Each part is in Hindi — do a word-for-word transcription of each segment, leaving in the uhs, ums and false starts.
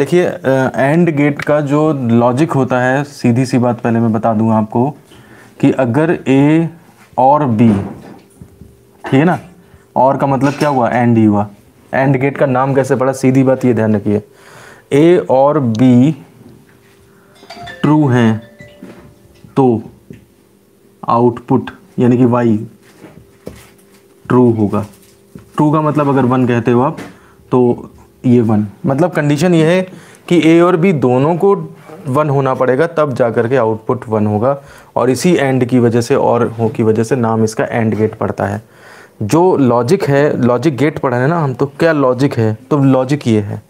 देखिए एंड गेट का जो लॉजिक होता है, सीधी सी बात पहले मैं बता दूं आपको कि अगर ए और बी, ठीक है ना, और का मतलब क्या हुआ, एंड ही हुआ। एंड गेट का नाम कैसे पड़ा, सीधी बात ये ध्यान रखिए, ए और बी ट्रू हैं तो आउटपुट यानी कि वाई ट्रू होगा। ट्रू का मतलब अगर वन कहते हो आप तो ये वन, मतलब कंडीशन ये है कि ए और बी दोनों को वन होना पड़ेगा तब जा कर के आउटपुट वन होगा। और इसी एंड की वजह से और हो की वजह से नाम इसका एंड गेट पड़ता है। जो लॉजिक है, लॉजिक गेट पढ़ा है ना हम, तो क्या लॉजिक है, तो लॉजिक ये है,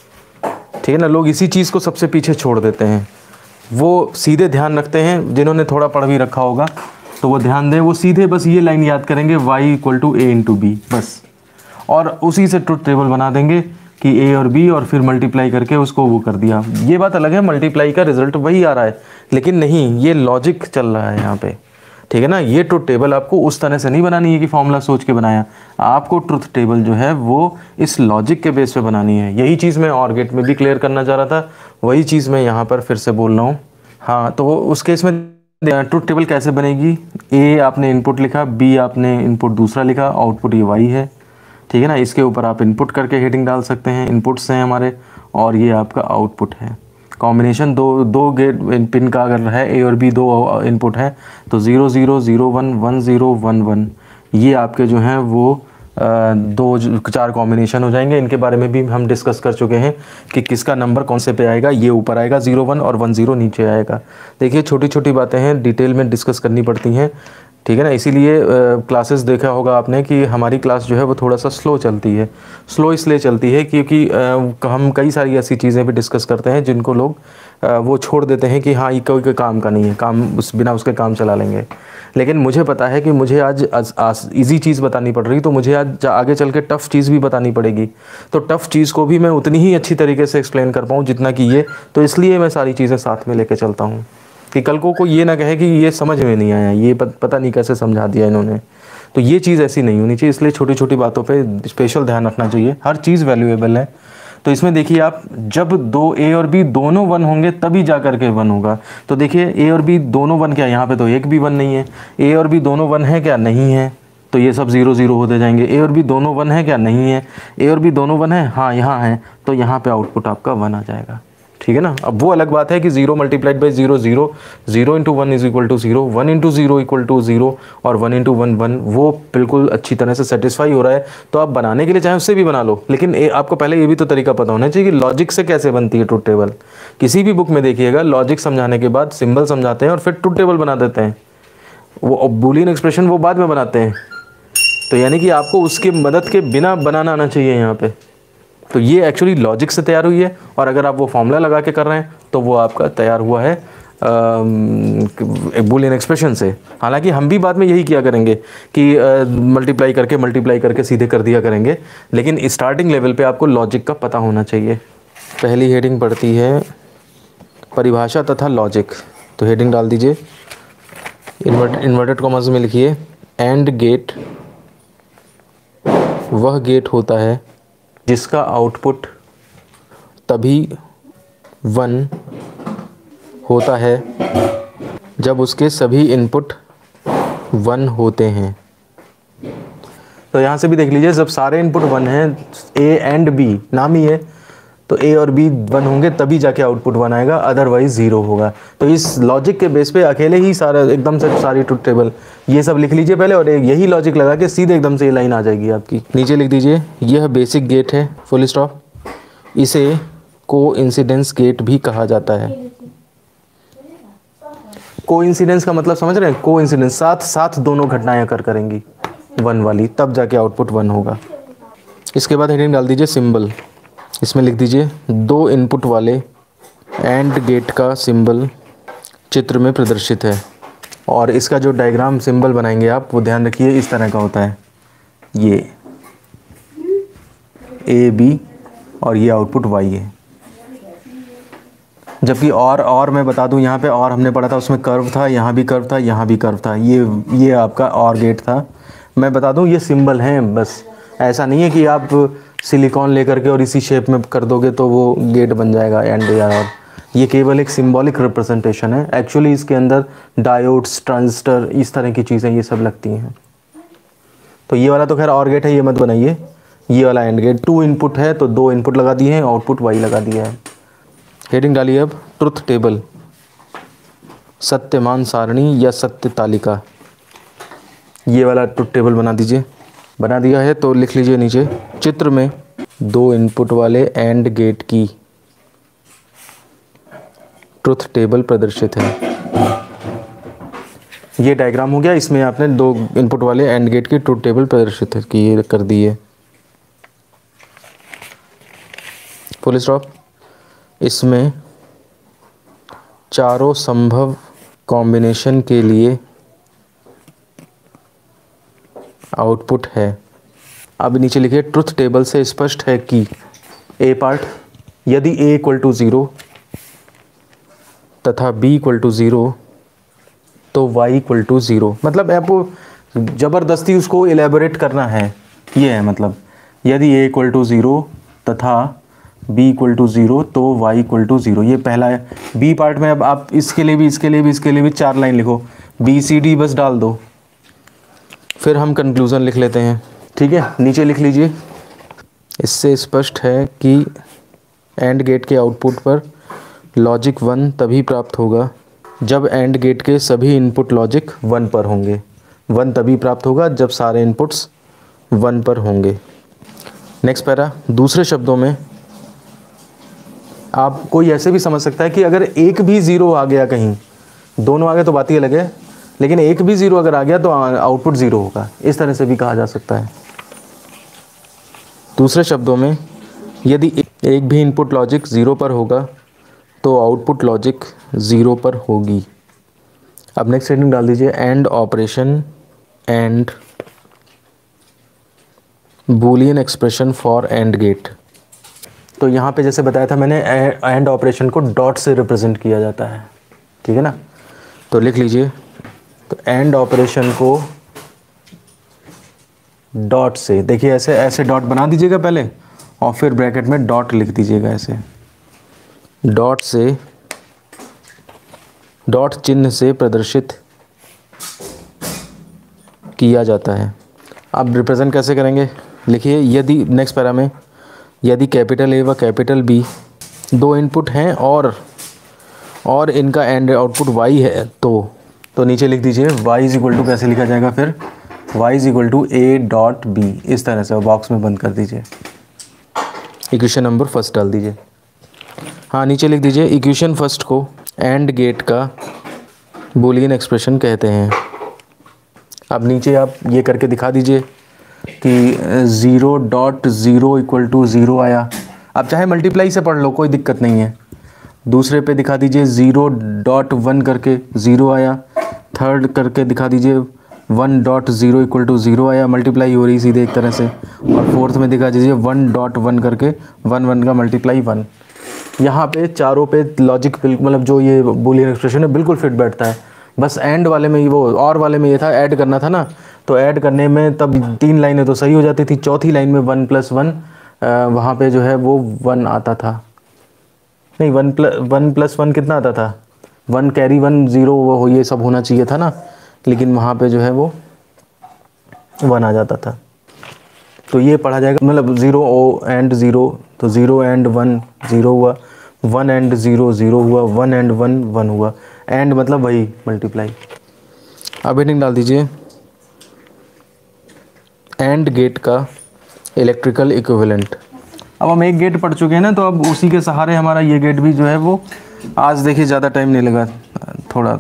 ठीक है ना। लोग इसी चीज़ को सबसे पीछे छोड़ देते हैं, वो सीधे ध्यान रखते हैं, जिन्होंने थोड़ा पढ़ भी रखा होगा तो वो ध्यान दें, वो सीधे बस ये लाइन याद करेंगे, Y equal to A into B बस, और उसी से ट्रुथ टेबल बना देंगे कि ए और बी, और फिर मल्टीप्लाई करके उसको वो कर दिया। ये बात अलग है, मल्टीप्लाई का रिजल्ट वही आ रहा है, लेकिन नहीं, ये लॉजिक चल रहा है यहाँ पे, ठीक है ना। ये ट्रुथ टेबल आपको उस तरह से नहीं बनानी है कि फॉर्मूला सोच के बनाया, आपको ट्रुथ टेबल जो है वो इस लॉजिक के बेस पे बनानी है। यही चीज़ मैं और गेट में भी क्लियर करना चाह रहा था, वही चीज़ मैं यहाँ पर फिर से बोल रहा हूँ। हाँ, तो उस केस में ट्रुथ टेबल कैसे बनेगी, ए आपने इनपुट लिखा, बी आपने इनपुट दूसरा लिखा, आउटपुट ये वाई है, ठीक है ना। इसके ऊपर आप इनपुट करके हेडिंग डाल सकते हैं, इनपुट्स हैं हमारे, और ये आपका आउटपुट है। कॉम्बिनेशन दो दो गेट पिन का अगर है, ए और बी दो इनपुट है, तो zero zero zero one one zero one one, ये आपके जो हैं वो दो चार कॉम्बिनेशन हो जाएंगे। इनके बारे में भी हम डिस्कस कर चुके हैं कि किसका नंबर कौन से पे आएगा, ये ऊपर आएगा ज़ीरो वन और वन ज़ीरो नीचे आएगा। देखिए छोटी छोटी बातें हैं, डिटेल में डिस्कस करनी पड़ती हैं, ठीक है ना। इसीलिए क्लासेस देखा होगा आपने कि हमारी क्लास जो है वो थोड़ा सा स्लो चलती है। स्लो इसलिए चलती है क्योंकि आ, हम कई सारी ऐसी चीज़ें भी डिस्कस करते हैं जिनको लोग आ, वो छोड़ देते हैं कि हाँ ये कोई काम का नहीं है, काम उस बिना उसके काम चला लेंगे। लेकिन मुझे पता है कि मुझे आज इजी चीज़ बतानी पड़ रही, तो मुझे आज आगे चल के टफ़ चीज़ भी बतानी पड़ेगी, तो टफ़ चीज़ को भी मैं उतनी ही अच्छी तरीके से एक्सप्लेन कर पाऊँ जितना कि ये, तो इसलिए मैं सारी चीज़ें साथ में लेके चलता हूँ कि कल को कोई ये ना कहे कि ये समझ में नहीं आया, ये पता नहीं कैसे समझा दिया इन्होंने। तो ये चीज़ ऐसी नहीं होनी चाहिए, इसलिए छोटी छोटी बातों पे स्पेशल ध्यान रखना चाहिए। हर चीज़ वैल्यूएबल है। तो इसमें देखिए आप, जब दो ए और बी दोनों वन होंगे तभी जा कर के वन होगा। तो देखिए ए और बी दोनों वन, क्या यहाँ पे तो एक भी वन नहीं है। ए और बी दोनों वन है क्या, नहीं है, तो ये सब जीरो जीरो होते जाएंगे। ए और बी दोनों वन है क्या, नहीं है। ए और बी दोनों वन है, हाँ यहाँ है, तो यहाँ पे आउटपुट आपका वन आ जाएगा, ठीक है ना। अब वो अलग बात है कि zero multiplied by zero zero, zero into one is equal to zero, one into zero equal to zero, और वन इंटू वन वन, वो बिल्कुल अच्छी तरह से सेटिस्फाई हो रहा है। तो आप बनाने के लिए चाहे उससे भी बना लो, लेकिन ए, आपको पहले ये भी तो तरीका पता होना चाहिए कि लॉजिक से कैसे बनती है ट्रुथ टेबल। किसी भी बुक में देखिएगा, लॉजिक समझाने के बाद सिंबल समझाते हैं और फिर ट्रुथ टेबल बना देते हैं। वो बूलियन एक्सप्रेशन वो बाद में बनाते हैं। तो यानी कि आपको उसकी मदद के बिना बनाना आना चाहिए यहाँ पे। तो ये एक्चुअली लॉजिक से तैयार हुई है, और अगर आप वो फॉर्मूला लगा के कर रहे हैं तो वो आपका तैयार हुआ है बूलियन एक्सप्रेशन से। हालांकि हम भी बाद में यही किया करेंगे कि मल्टीप्लाई करके मल्टीप्लाई करके सीधे कर दिया करेंगे, लेकिन स्टार्टिंग लेवल पे आपको लॉजिक का पता होना चाहिए। पहली हेडिंग पढ़ती है परिभाषा तथा लॉजिक, तो हेडिंग डाल दीजिए, इन्वर्ट इन्वर्टेड कॉमास में लिखिए, एंड गेट वह गेट होता है जिसका आउटपुट तभी वन होता है जब उसके सभी इनपुट वन होते हैं। तो यहाँ से भी देख लीजिए, जब सारे इनपुट वन हैं, ए एंड बी नाम ही है, तो ए और बी वन होंगे तभी जाके आउटपुट वन आएगा, अदरवाइज ज़ीरो होगा। तो इस लॉजिक के बेस पे अकेले ही सारा एकदम से सारी ट्रुथ टेबल ये सब लिख लीजिए पहले, और यही लॉजिक लगा के सीधे एकदम से ये लाइन आ जाएगी आपकी। नीचे लिख दीजिए, यह बेसिक गेट है, फुल स्टॉप, इसे कोइंसिडेंस गेट भी कहा जाता है। कोइंसिडेंस का मतलब समझ रहे हैं, कोइंसिडेंस, साथ साथ दोनों घटनाएं अकर करेंगी वन वाली, तब जाके आउटपुट वन होगा। इसके बाद हेडिंग डाल दीजिए सिंबल, इसमें लिख दीजिए, दो इनपुट वाले एंड गेट का सिंबल चित्र में प्रदर्शित है। और इसका जो डायग्राम सिंबल बनाएंगे आप, वो ध्यान रखिए इस तरह का होता है, ये ए बी और ये आउटपुट वाई है। जबकि और और मैं बता दूं, यहाँ पे और हमने पढ़ा था, उसमें कर्व था, यहाँ भी कर्व था, यहाँ भी कर्व था, ये ये आपका और गेट था। मैं बता दूं ये सिंबल हैं बस, ऐसा नहीं है कि आप सिलिकॉन लेकर के और इसी शेप में कर दोगे तो वो गेट बन जाएगा एंड या और। ये केवल एक सिंबॉलिक रिप्रेजेंटेशन है, एक्चुअली इसके अंदर डायोड्स, ट्रांजिस्टर, इस तरह की चीज़ें ये सब लगती हैं। तो ये वाला तो खैर और गेट है, ये मत बनाइए। ये वाला एंड गेट टू इनपुट है तो दो इनपुट लगा दिए हैं, आउटपुट वाई लगा दिया है। हेडिंग डालिए अब ट्रुथ टेबल, सत्यमान सारणी या सत्य तालिका। ये वाला ट्रुथ टेबल बना दीजिए। बना दिया है तो लिख लीजिए नीचे, चित्र में दो इनपुट वाले एंड गेट की ट्रुथ टेबल प्रदर्शित है। ये डायग्राम हो गया, इसमें आपने दो इनपुट वाले एंड गेट की ट्रुथ टेबल प्रदर्शित है कि ये कर दी है। Full stop. इसमें चारों संभव कॉम्बिनेशन के लिए आउटपुट है। अब नीचे लिखिए, ट्रुथ टेबल से स्पष्ट है कि ए पार्ट, यदि ए इक्वल टू ज़ीरो तथा बी इक्वल टू ज़ीरो तो y इक्वल टू ज़ीरो। मतलब आपको ज़बरदस्ती उसको एलेबोरेट करना है, ये है मतलब, यदि a इक्वल टू ज़ीरो तथा b इक्वल टू ज़ीरो तो y इक्वल टू ज़ीरो। ये पहला है। b पार्ट में अब आप इसके लिए भी, इसके लिए भी, इसके लिए भी चार लाइन लिखो, बी सी डी बस डाल दो, फिर हम कंक्लूज़न लिख लेते हैं। ठीक है, नीचे लिख लीजिए, इससे स्पष्ट है कि एंड गेट के आउटपुट पर लॉजिक वन तभी प्राप्त होगा जब एंड गेट के सभी इनपुट लॉजिक वन पर होंगे। वन तभी प्राप्त होगा जब सारे इनपुट्स वन पर होंगे। नेक्स्ट पैरा, दूसरे शब्दों में आप कोई ऐसे भी समझ सकता है कि अगर एक भी ज़ीरो आ गया कहीं, दोनों आ गए तो बात ही अलग है, लेकिन एक भी ज़ीरो अगर आ गया तो आउटपुट ज़ीरो होगा, इस तरह से भी कहा जा सकता है। दूसरे शब्दों में, यदि एक भी इनपुट लॉजिक ज़ीरो पर होगा तो आउटपुट लॉजिक ज़ीरो पर होगी। अब नेक्स्ट हेडिंग डाल दीजिए, and operation and Boolean expression for and gate. तो यहाँ पे जैसे बताया था मैंने, एंड ऑपरेशन को डॉट से रिप्रेजेंट किया जाता है, ठीक है ना। तो लिख लीजिए, तो एंड ऑपरेशन को डॉट से, देखिए ऐसे ऐसे डॉट बना दीजिएगा पहले और फिर ब्रैकेट में डॉट लिख दीजिएगा, ऐसे डॉट से, डॉट चिन्ह से प्रदर्शित किया जाता है। अब रिप्रेजेंट कैसे करेंगे, लिखिए, यदि नेक्स्ट पैरा में, यदि कैपिटल ए व कैपिटल बी दो इनपुट हैं और और इनका एंड आउटपुट वाई है तो तो नीचे लिख दीजिए, वाई इज इक्वल टू, कैसे लिखा जाएगा फिर, Y is equal to A dot B, इस तरह से बॉक्स में बंद कर दीजिए। इक्वेशन नंबर फर्स्ट डाल दीजिए। हाँ, नीचे लिख दीजिए, इक्वेशन फर्स्ट को एंड गेट का बूलियन एक्सप्रेशन कहते हैं। अब नीचे आप ये करके दिखा दीजिए कि zero dot zero equal to zero आया। अब चाहे मल्टीप्लाई से पढ़ लो, कोई दिक्कत नहीं है। दूसरे पे दिखा दीजिए ज़ीरो डॉट वन करके ज़ीरो आया। थर्ड करके दिखा दीजिए one dot zero equal to zero आया, मल्टीप्लाई हो रही सीधे एक तरह से। और फोर्थ में दिखा दीजिए वन डॉट वन करके वन वन का मल्टीप्लाई वन। यहाँ पे चारों पे लॉजिक मतलब जो ये बूलियन एक्सप्रेशन है बिल्कुल फिट बैठता है। बस एंड वाले में वो और वाले में ये था, ऐड करना था ना, तो ऐड करने में तब तीन लाइनें तो सही हो जाती थी, चौथी लाइन में वन प्लस वन वहाँ पे जो है वो वन आता था, नहीं one plus one plus one कितना आता था, वन कैरी वन ज़ीरो, वो ये सब होना चाहिए था ना, लेकिन वहाँ पे जो है वो वन आ जाता था। तो ये पढ़ा जाएगा, मतलब ज़ीरो ओ एंड ज़ीरो, तो ज़ीरो एंड वन ज़ीरो हुआ, वन एंड ज़ीरो ज़ीरो हुआ, वन एंड वन वन हुआ, एंड मतलब वही मल्टीप्लाई। अब हेडिंग डाल दीजिए, एंड गेट का इलेक्ट्रिकल इक्विवेलेंट। अब हम एक गेट पढ़ चुके हैं ना, तो अब उसी के सहारे हमारा ये गेट भी जो है वो, आज देखिए ज़्यादा टाइम नहीं लगा थोड़ा।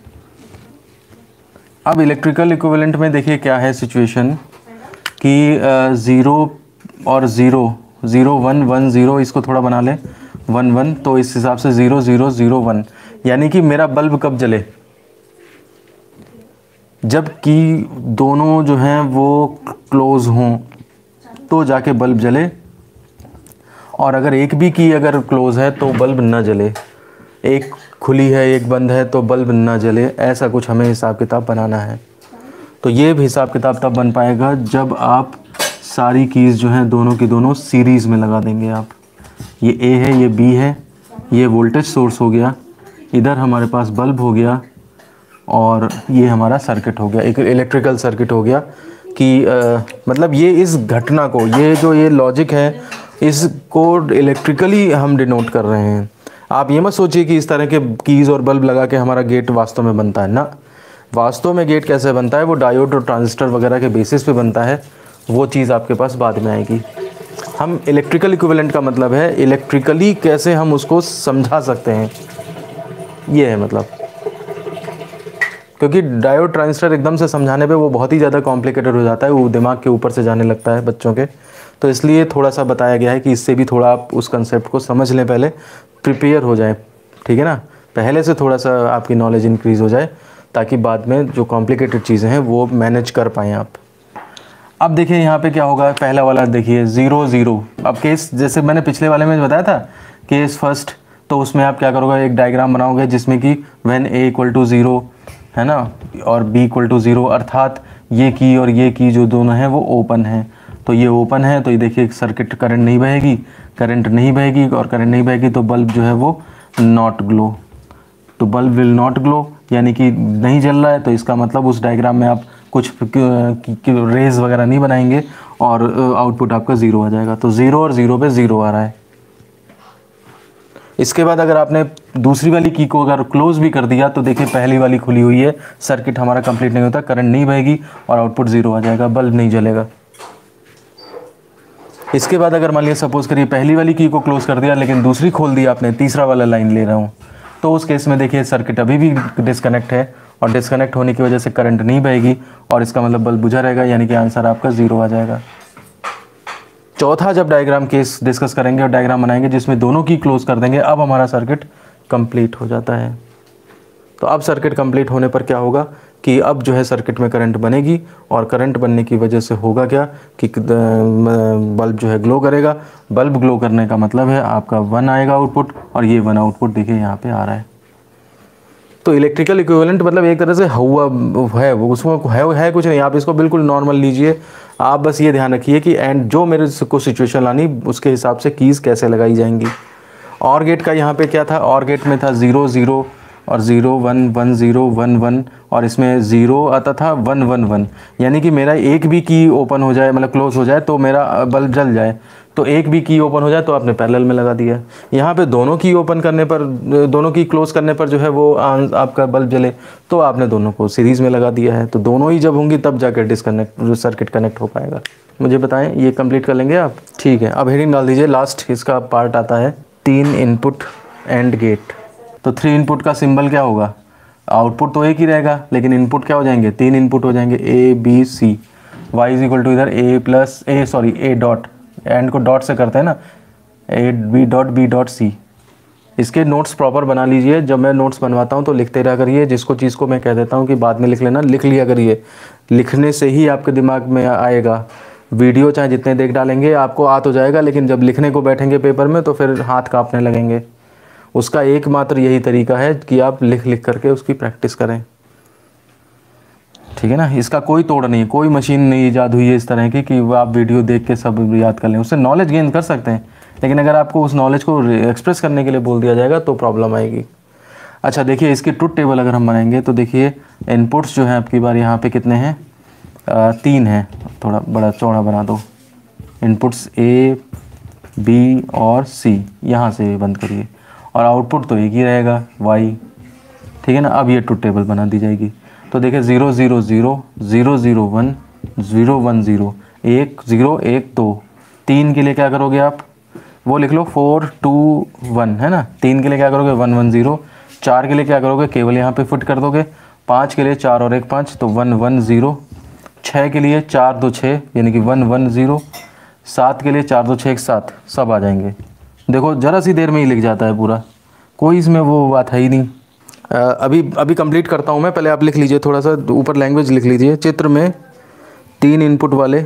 अब इलेक्ट्रिकल इक्विवेलेंट में देखिए क्या है सिचुएशन कि ज़ीरो और zero, zero one one zero, इसको थोड़ा बना लें वन वन, तो इस हिसाब से ज़ीरो ज़ीरो ज़ीरो वन, यानी कि मेरा बल्ब कब जले, जबकि दोनों जो हैं वो क्लोज़ हों तो जाके बल्ब जले, और अगर एक भी की अगर क्लोज़ है तो बल्ब ना जले, एक खुली है एक बंद है तो बल्ब ना जले। ऐसा कुछ हमें हिसाब किताब बनाना है। तो ये भी हिसाब किताब तब बन पाएगा जब आप सारी कीज़ जो हैं दोनों की दोनों सीरीज़ में लगा देंगे आप। ये ए है, ये बी है, ये वोल्टेज सोर्स हो गया, इधर हमारे पास बल्ब हो गया, और ये हमारा सर्किट हो गया, एक इलेक्ट्रिकल सर्किट हो गया। कि आ, मतलब ये इस घटना को, ये जो ये लॉजिक है, इसको इलेक्ट्रिकली हम डिनोट कर रहे हैं। आप ये मत सोचिए कि इस तरह के कीज़ और बल्ब लगा के हमारा गेट वास्तव में बनता है ना। वास्तव में गेट कैसे बनता है, वो डायोड और ट्रांजिस्टर वगैरह के बेसिस पे बनता है, वो चीज़ आपके पास बाद में आएगी। हम इलेक्ट्रिकल इक्विवेलेंट का मतलब है इलेक्ट्रिकली कैसे हम उसको समझा सकते हैं, ये है मतलब। क्योंकि डायोड ट्रांजिस्टर एकदम से समझाने पे वो बहुत ही ज़्यादा कॉम्प्लिकेटेड हो जाता है, वो दिमाग के ऊपर से जाने लगता है बच्चों के। तो इसलिए थोड़ा सा बताया गया है कि इससे भी थोड़ा आप उस कंसेप्ट को समझ लें, पहले प्रिपेयर हो जाए, ठीक है ना। पहले से थोड़ा सा आपकी नॉलेज इंक्रीज़ हो जाए, ताकि बाद में जो कॉम्प्लिकेटेड चीज़ें हैं वो मैनेज कर पाएँ आप। अब देखिए यहाँ पे क्या होगा, पहला वाला देखिए ज़ीरो ज़ीरो। अब केस जैसे मैंने पिछले वाले में बताया था, केस फर्स्ट, तो उसमें आप क्या करोगे, एक डायग्राम बनाओगे जिसमें कि when A equal to zero है ना, और बी इक्वल टू ज़ीरो, अर्थात ये की और ये की जो दोनों हैं वो ओपन है। तो ये ओपन है, तो ये देखिए सर्किट करंट नहीं बहेगी, करंट नहीं बहेगी, और करंट नहीं बहेगी तो बल्ब जो है वो नॉट ग्लो। तो बल्ब विल नॉट ग्लो, यानी कि नहीं जल रहा है। तो इसका मतलब उस डायग्राम में आप कुछ रेज वगैरह नहीं बनाएंगे और आउटपुट आपका ज़ीरो आ जाएगा। तो ज़ीरो और ज़ीरो पे ज़ीरो आ रहा है। इसके बाद अगर आपने दूसरी वाली की को अगर क्लोज भी कर दिया, तो देखिए पहली वाली खुली हुई है, सर्किट हमारा कंप्लीट नहीं होता, करंट नहीं बहेगी और आउटपुट ज़ीरो आ जाएगा, बल्ब नहीं जलेगा। इसके बाद अगर मान लिया सपोज करिए पहली वाली की को क्लोज कर दिया, लेकिन दूसरी खोल दी आपने, तीसरा वाला लाइन ले रहा हूँ, तो उस केस में देखिए सर्किट अभी भी डिस्कनेक्ट है, और डिस्कनेक्ट होने की वजह से करंट नहीं बहेगी, और इसका मतलब बल्ब बुझा रहेगा, यानी कि आंसर आपका ज़ीरो आ जाएगा। चौथा जब डायग्राम केस डिस्कस करेंगे और डायग्राम बनाएंगे जिसमें दोनों की क्लोज कर देंगे, अब हमारा सर्किट कंप्लीट हो जाता है। तो अब सर्किट कंप्लीट होने पर क्या होगा कि अब जो है सर्किट में करंट बनेगी, और करंट बनने की वजह से होगा क्या कि बल्ब जो है ग्लो करेगा। बल्ब ग्लो करने का मतलब है आपका वन आएगा आउटपुट, और ये वन आउटपुट देखिए यहाँ पे आ रहा है। तो इलेक्ट्रिकल इक्विवेलेंट मतलब एक तरह से हुआ है, वो उसमें है, है कुछ नहीं, आप इसको बिल्कुल नॉर्मल लीजिए। आप बस ये ध्यान रखिए कि एंड जो मेरे को सिचुएशन लानी, उसके हिसाब से कीज़ कैसे लगाई जाएंगी। और गेट का यहाँ पे क्या था, और गेट में था ज़ीरो ज़ीरो और zero one one zero one one, और इसमें ज़ीरो आता था वन वन वन, यानी कि मेरा एक भी की ओपन हो जाए, मतलब क्लोज हो जाए, तो मेरा बल्ब जल जाए। तो एक भी की ओपन हो जाए तो आपने पैरेलल में लगा दिया। यहाँ पे दोनों की ओपन करने पर, दोनों की क्लोज करने पर जो है वो आपका बल्ब जले, तो आपने दोनों को सीरीज़ में लगा दिया है। तो दोनों ही जब होंगी तब जाकर डिस्कनेक्ट सर्किट कनेक्ट हो पाएगा। मुझे बताएं, ये कंप्लीट कर लेंगे आप? ठीक है, अब हेडिंग डाल दीजिए। लास्ट इसका पार्ट आता है तीन इनपुट एंड गेट। तो थ्री इनपुट का सिंबल क्या होगा, आउटपुट तो एक ही रहेगा, लेकिन इनपुट क्या हो जाएंगे, तीन इनपुट हो जाएंगे, A B C. Y is equal to इधर A plus A sorry A dot, and को डॉट से करते हैं ना, A B dot B dot C. इसके नोट्स प्रॉपर बना लीजिए। जब मैं नोट्स बनवाता हूँ तो लिखते रहा करिए, जिसको चीज़ को मैं कह देता हूँ कि बाद में लिख लेना, लिख लिया करिए। लिखने से ही आपके दिमाग में आएगा। वीडियो चाहे जितने देख डालेंगे आपको आ तो जाएगा, लेकिन जब लिखने को बैठेंगे पेपर में तो फिर हाथ कांपने लगेंगे। उसका एकमात्र यही तरीका है कि आप लिख लिख करके उसकी प्रैक्टिस करें, ठीक है ना। इसका कोई तोड़ नहीं है, कोई मशीन नहीं ईजाद हुई है इस तरह की कि आप वीडियो देख के सब याद कर लें। उससे नॉलेज गेन कर सकते हैं, लेकिन अगर आपको उस नॉलेज को एक्सप्रेस करने के लिए बोल दिया जाएगा तो प्रॉब्लम आएगी। अच्छा देखिए, इसकी ट्रुथ टेबल अगर हम बनाएंगे तो देखिए इनपुट्स जो हैं आपकी बार यहाँ पे कितने हैं, आ, तीन हैं। थोड़ा बड़ा चौड़ा बना दो। इनपुट्स ए बी और सी, यहाँ से बंद करिए, और आउटपुट तो एक ही रहेगा वाई, ठीक है ना। अब ये ट्रुथ टेबल बना दी जाएगी। तो देखिए zero zero zero zero zero one zero one zero, एक ज़ीरो एक दो। तीन के लिए क्या करोगे आप, वो लिख लो फोर टू वन, है ना। तीन के लिए क्या करोगे, वन वन ज़ीरो। चार के लिए क्या करोगे, केवल यहाँ पे फिट कर दोगे। पाँच के लिए चार और एक पाँच, तो वन वन ज़ीरो। छः के लिए चार दो छः, यानी कि वन वन ज़ीरो। सात के लिए चार दो छः एक सात, सब आ जाएंगे। देखो ज़रा सी देर में ही लिख जाता है पूरा, कोई इसमें वो बात है ही नहीं। आ, अभी अभी कंप्लीट करता हूँ मैं, पहले आप लिख लीजिए, थोड़ा सा ऊपर लैंग्वेज लिख लीजिए। चित्र में तीन इनपुट वाले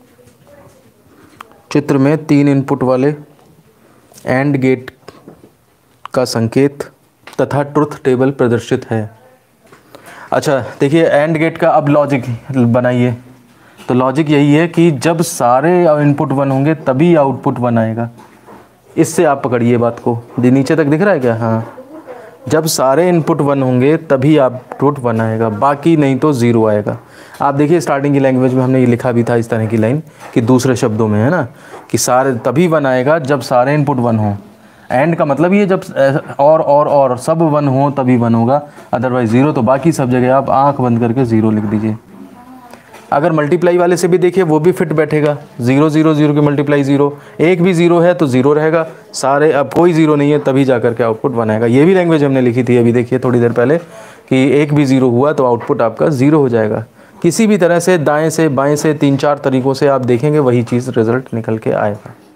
चित्र में तीन इनपुट वाले एंड गेट का संकेत तथा ट्रुथ टेबल प्रदर्शित है। अच्छा देखिए, एंड गेट का अब लॉजिक बनाइए। तो लॉजिक यही है कि जब सारे इनपुट वन होंगे तभी आउटपुट वन आएगा। इससे आप पकड़िए बात को, जी नीचे तक दिख रहा है क्या? हाँ, जब सारे इनपुट वन होंगे तभी आउटपुट वन आएगा, बाकी नहीं तो ज़ीरो आएगा। आप देखिए स्टार्टिंग की लैंग्वेज में हमने ये लिखा भी था इस तरह की लाइन कि दूसरे शब्दों में है ना कि सारे तभी वन आएगा जब सारे इनपुट वन हों। एंड का मतलब ये जब और और और सब वन हो तभी वन होगा, अदरवाइज ज़ीरो। तो बाकी सब जगह आप आंख बंद करके ज़ीरो लिख दीजिए। अगर मल्टीप्लाई वाले से भी देखिए वो भी फिट बैठेगा, ज़ीरो ज़ीरो ज़ीरो की मल्टीप्लाई ज़ीरो, एक भी ज़ीरो है तो ज़ीरो रहेगा, सारे अब कोई ज़ीरो नहीं है तभी जा कर के आउटपुट वन आएगा। ये भी लैंग्वेज हमने लिखी थी अभी देखिए थोड़ी देर पहले कि एक भी ज़ीरो हुआ तो आउटपुट आपका ज़ीरो हो जाएगा। किसी भी तरह से दाएँ से बाएँ से तीन चार तरीक़ों से आप देखेंगे वही चीज़ रिज़ल्ट निकल के आएगा।